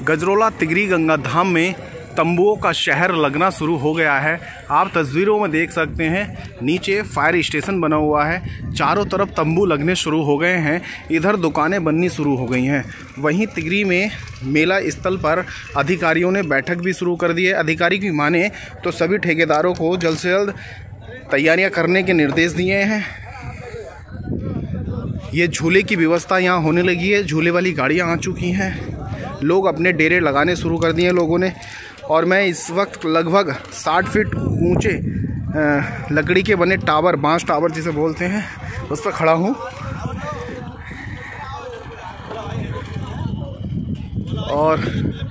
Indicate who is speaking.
Speaker 1: गजरोला तिगरी गंगा धाम में तंबुओं का शहर लगना शुरू हो गया है। आप तस्वीरों में देख सकते हैं, नीचे फायर स्टेशन बना हुआ है, चारों तरफ तंबू लगने शुरू हो गए हैं, इधर दुकानें बननी शुरू हो गई हैं। वहीं तिगरी में मेला स्थल पर अधिकारियों ने बैठक भी शुरू कर दी है। अधिकारी की माने तो सभी ठेकेदारों को जल्द से जल्द तैयारियां करने के निर्देश दिए हैं। ये झूले की व्यवस्था यहाँ होने लगी है, झूले वाली गाड़ियाँ आ चुकी हैं, लोग अपने डेरे लगाने शुरू कर दिए हैं लोगों ने। और मैं इस वक्त लगभग 60 फीट ऊंचे लकड़ी के बने टावर, बांस टावर जिसे बोलते हैं, उस पर खड़ा हूँ। और